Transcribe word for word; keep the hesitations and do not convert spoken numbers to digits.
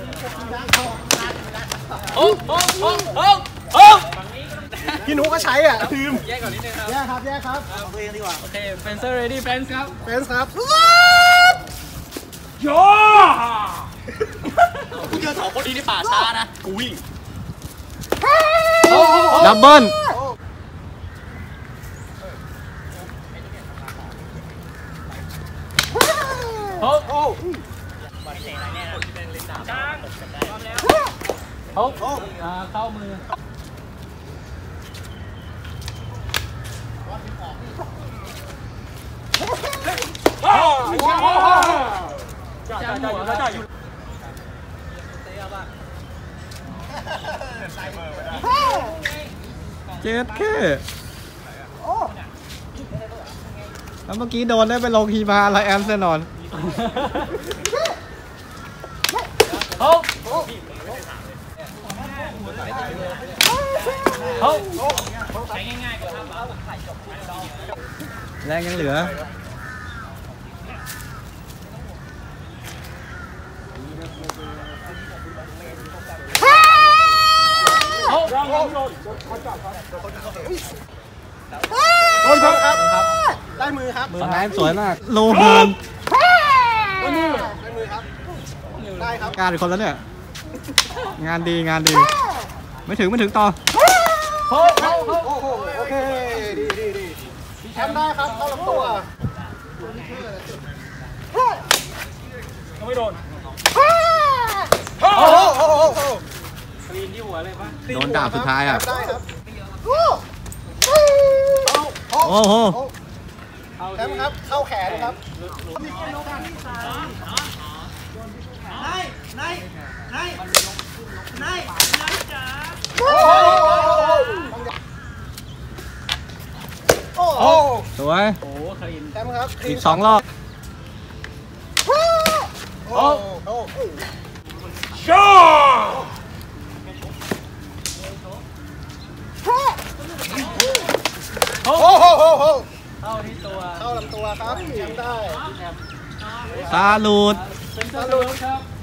โอ้โอ้โอ้โอ้โอ้พี่นุก็ใช้อ่ะทีมแยกก่อนนิดนึงครับแยกครับแยกครับเอาตัวเองดีกว่าโอเคเฟนเซอร์เรดี้เฟนส์ครับเฟนส์ครับโย่กูเจอสองคนนี้ในป่าช้านะกูวิ่งดับเบิ้ลโอ้โหโอ้โหเข้ามือเจ็ดแค่แล้วเมื่อกี้โดนได้ไปลงฮีมาไลแอนแน่นอนโอ้โอ้ใช้ง่ายๆก็ทำแรงยังเหลือโอ้โดนครับได้มือครับสไนป์สวยมากโลเฮิร์นได้มือได้มือครับได้ครับการอีกคนแล้วเนี่ยงานดีงานดีไม่ถึงไม่ถึงต่อโอ้โหโอเคดีดีดีแชมป์ได้ครับเข้าลำตัวไม่โดนโอ้โหคลีนที่หัวเลยปะโดนดาบสุดท้ายอ่ะได้ครับโอ้โหแชมป์ครับเข้าแขนครับนายนายนายนายนายจ๋าโอ้โหสวยโอ้คลีนแชมป์ครับอีกสองรอบโอ้โหชอโอ้โหเข้าที่ตัวเข้าลำตัวครับแชมป์ได้ซาลูดเป็นซาลูดครับ